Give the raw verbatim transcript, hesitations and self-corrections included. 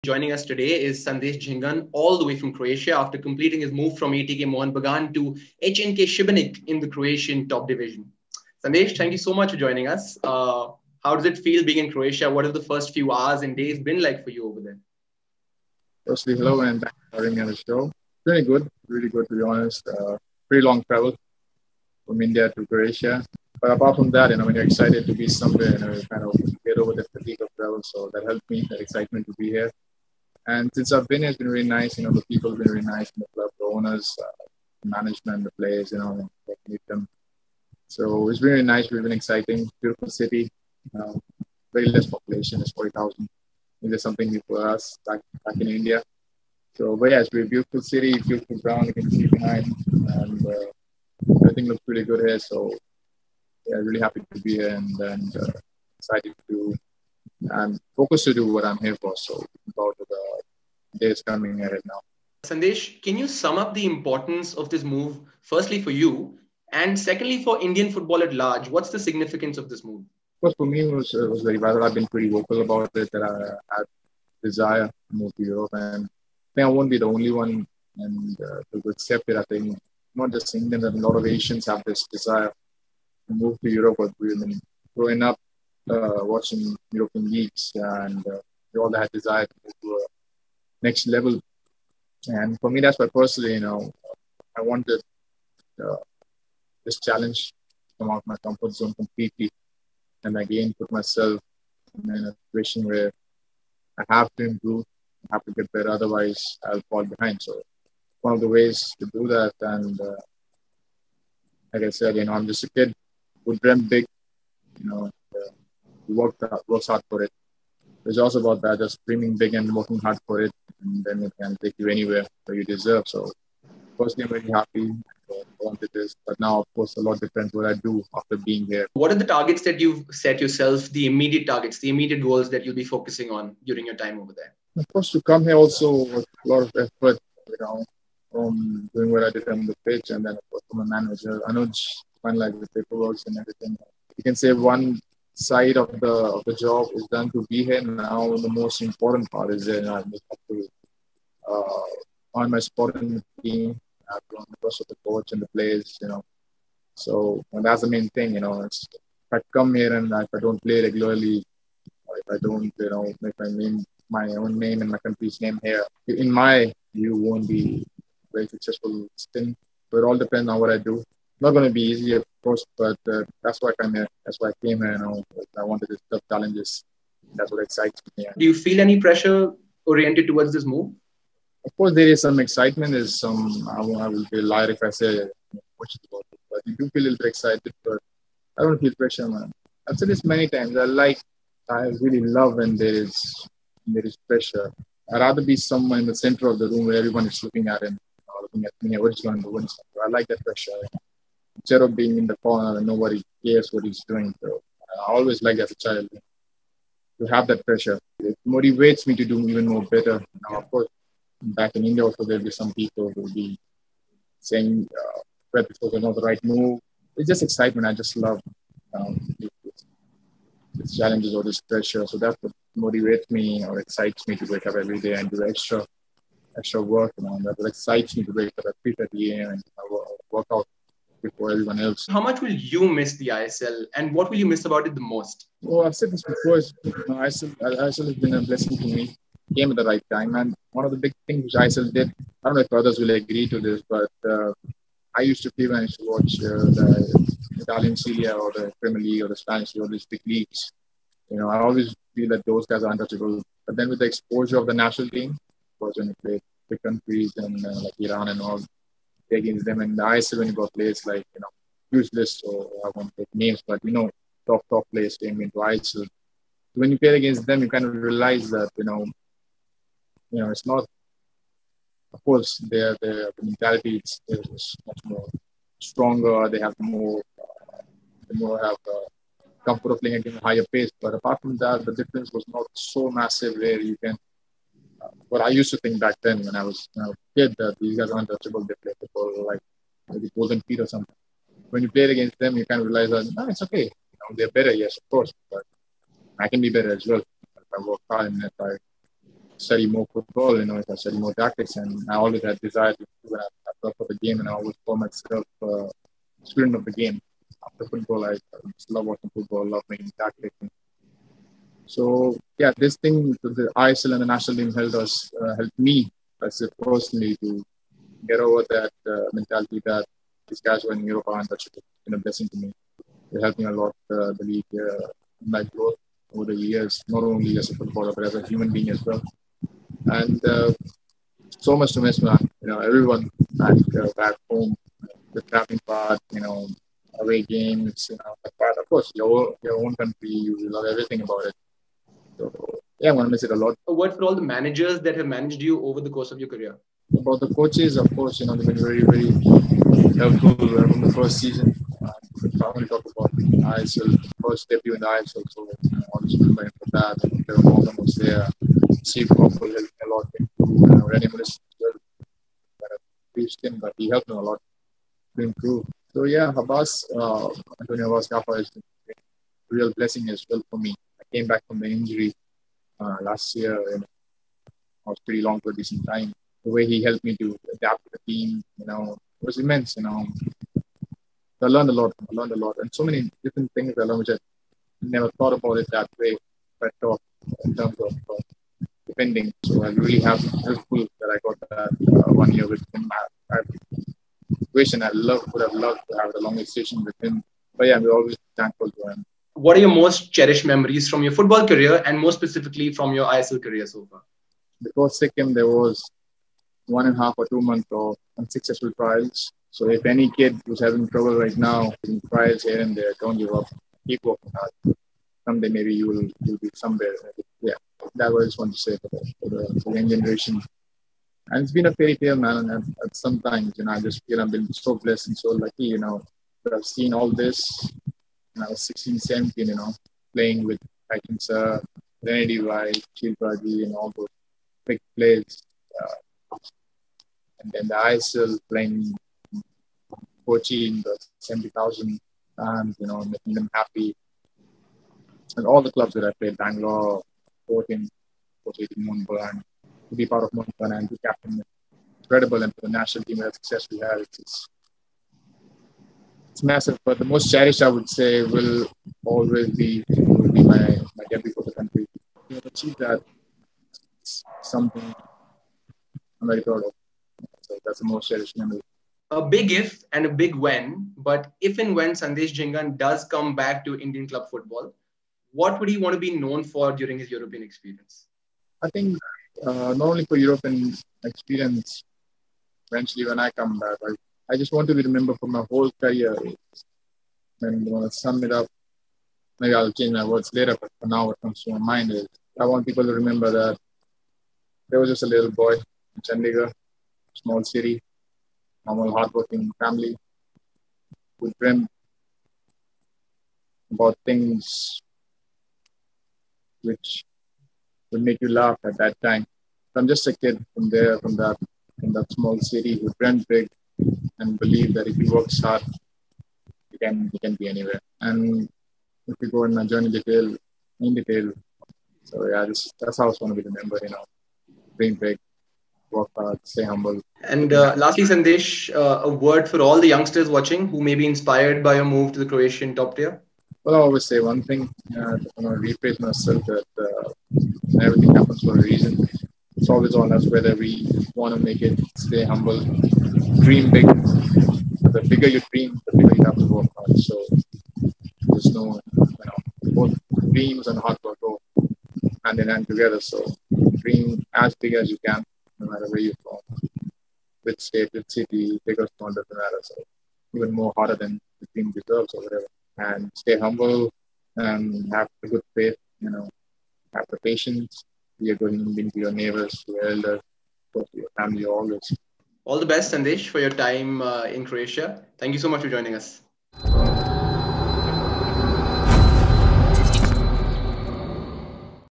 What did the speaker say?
Joining us today is Sandesh Jhingan, all the way from Croatia after completing his move from A T K Mohan Bagan to H N K Sibenik in the Croatian top division. Sandesh, thank you so much for joining us. Uh, how does it feel being in Croatia? What have the first few hours and days been like for you over there? Firstly, hello and thanks for having me on the show. Really good, really good to be honest. Uh, pretty long travel from India to Croatia. But apart from that, you know, when you're excited to be somewhere, you know, you kind of get over the fatigue of travel. So that helped me, that excitement to be here. And since I've been here, it's been really nice. You know, the people have been really nice in the club, the owners, uh, the management, the players, you know, get to meet them. So it's been really nice, really been exciting, beautiful city. Uh, Very less population, it's forty thousand. There's something new for us back, back in India. So, but yeah, it's a beautiful city, beautiful ground you can see behind, and uh, everything looks really good here. So, yeah, really happy to be here and, and uh, excited to and focused to do what I'm here for. So, about the days coming ahead now. Sandesh, can you sum up the importance of this move, firstly for you, and secondly for Indian football at large? What's the significance of this move? But for me, it was, it was very vital. I've been pretty vocal about it that I had desire to move to Europe, and I think I won't be the only one and uh, to accept it. I think not just Indians, but a lot of Asians have this desire to move to Europe. But we've been growing up uh, watching European leagues, and uh, we all had desire to move to a next level. And for me, that's why personally, you know, I wanted uh, this challenge to come out of my comfort zone completely, and again put myself in a situation where I have to improve, I have to get better, otherwise I'll fall behind. So one of the ways to do that, and uh, like I said, you know, I'm just a kid who dreamt big, you know, uh, who worked hard, works hard for it. It's also about that, just dreaming big and working hard for it, and then it can take you anywhere where you deserve. So firstly, I'm very happy for wanted this, but now of course a lot depends what I do after being here. What are the targets that you've set yourself, the immediate targets, the immediate goals that you'll be focusing on during your time over there? Of course, to come here also was a lot of effort, you know, from doing what I did on the pitch, and then of course from a manager, Anuj, finalized the paperwork and everything. You can say one side of the of the job is done to be here. Now the most important part is that I just have to uh, on my spot in the team. I have to on the trust of the coach and the players, you know. So and that's the main thing, you know. It's, if I come here and if I don't play regularly, or if I don't, you know, make my name, my own name and my country's name here, in my view, won't be very successful stint. But it all depends on what I do. Not going to be easy, of course, but uh, that's why I came here. That's why I came here. You know, I wanted to tough challenges. That's what excites me. Do you feel any pressure oriented towards this move? Of course, there is some excitement. There's some. I, won't- I will be a liar if I say much about it, but you do feel a little bit excited. But I don't feel pressure, man. I've said this many times. I like. I really love when there is there is pressure. I'd rather be somewhere in the center of the room where everyone is looking at him, or looking at me. What is going to do? I like that pressure. Instead of being in the corner and nobody cares what he's doing. So I always like as a child to have that pressure. It motivates me to do even more better. Now, of course, back in India also there'll be some people who will be saying uh, that this was not the right move. It's just excitement. I just love um, these challenges or this pressure. So that's what motivates me or excites me to wake up every day and do extra extra work. You know, and that what excites me to wake up at three thirty a m and uh, work out before everyone else. How much will you miss the I S L and what will you miss about it the most? Well, I've said this before. Is, you know, I S L, I S L has been a blessing to me. Came at the right time, and one of the big things which I S L did. I don't know if others will agree to this, but uh, I used to play when I used to watch uh, the Italian Serie A or the Premier League or the Spanish League or these big leagues. You know, I always feel that those guys are untouchable. But then with the exposure of the national team, was when you play big countries and uh, like Iran and all, play against them, and the I S L when you got players like you know huge list, so I won't take names, but you know top top players came into I S L. When you play against them, you kind of realize that you know you know it's not. Of course, their their mentality is, is much more stronger. They have more, uh, they more have uh, comfort of playing at a higher pace. But apart from that, the difference was not so massive where you can. Uh, what I used to think back then when I was, when I was a kid that these guys are untouchable. They play football like maybe golden feet or something. When you play against them, you kind of realize that no, it's okay. You know, they're better, yes, of course, but I can be better as well if I work hard and if I study more football, you know, if I study more tactics, and I always had desire to when I, I love for the game, and I always call myself uh, student of the game. After football, I, I just love watching football, love making tactics. So yeah, this thing, the I S L and the national team helped us, uh, helped me as a personally to get over that uh, mentality that these guys were in Europe and that should have been a blessing to me. It helped me a lot, uh, the league, uh, in my growth over the years, not only as a footballer but as a human being as well. And uh, so much to miss, man. You know, everyone back uh, back home, the traveling part, you know, away games, you know, that part. Of course, your your own country, you love everything about it. So yeah, I'm gonna miss it a lot. A word for all the managers that have managed you over the course of your career. About the coaches, of course, you know, they've been very, very helpful uh, from the first season. Uh, if I only talk about the I S L, first debut in the I S L, so you know, I'll just remember him for that. And Trevor Morgan was there. Steve Coppell helped me a lot. You know, Rennie Willis as well. Uh, reached him, but he helped me a lot to improve. So yeah, Abbas, uh, Antonio Abbas Kappa is a real blessing as well for me. I came back from the injury uh, last year, and I was pretty long for a decent time. The way he helped me to adapt to the team, you know, it was immense. You know, I learned a lot. I learned a lot, and so many different things I learned which I never thought about it that way. But talk in terms of uh, defending, so I really have helpful that I got that uh, one year with him. I, I wish and I love would have loved to have the longest session with him. But yeah, we're always thankful to him. What are your most cherished memories from your football career and more specifically from your I S L career so far? Before Sikkim, there was one and a half or two months of unsuccessful trials. So if any kid who's having trouble right now in trials here and there, don't give up. Keep working hard. Someday maybe you will you'll be somewhere. Yeah, that was I just want to say for the, for the, for the young generation. And it's been a fairy tale, man. And at, at sometimes, you know, I just feel I've been so blessed and so lucky, you know, that I've seen all this when I was sixteen, seventeen, you know, playing with Hutchinson, Renedy White, Chilpaji, and all those big players. Uh, and then the I S L playing Kochi in the seventy thousand fans, you know, making them happy. And all the clubs that I played, Bangalore, fourteen, fourteen, Mumbai, to be part of Mumbai and to captain, incredible, and for the national team, that success we had, it's, it's, it's massive. But the most cherished, I would say, will always be will be my, my debut for the country. We have achieved that. It's something I'm very proud of. So that's the most cherished memory. A big if and a big when, but if and when Sandesh Jhingan does come back to Indian club football, what would he want to be known for during his European experience? I think uh, not only for European experience, eventually when I come back, I, I just want to be remembered for my whole career. And when I sum it up, maybe I'll change my words later, but for now what comes to my mind is I want people to remember that there was just a little boy in Chandigarh, small city, normal hardworking family who dreamt about things which would make you laugh at that time. I'm just a kid from there, from that, from that small city who dreamt big and believed that if he works hard, he can he can be anywhere. And if you go in my journey detail, in detail, so yeah, this, that's how I want to be remembered. You know, dream big, work hard, stay humble. And uh, lastly, Sandesh, uh, a word for all the youngsters watching who may be inspired by your move to the Croatian top tier. Well, I always say one thing, uh, I want to rephrase myself that uh, everything happens for a reason. It's always on us whether we want to make it, stay humble, dream big. The bigger you dream, the bigger you have to work hard. So there's no, you know, both dreams and hard work go hand in hand together. So dream as big as you can, no matter where you're from, which state, which city, big or small, doesn't matter. So even more harder than the dream deserves or whatever. And stay humble and have the good faith, you know, have the patience. Be a good human being to your neighbors, to your elders, to your family always. All the best, Sandesh, for your time uh, in Croatia. Thank you so much for joining us.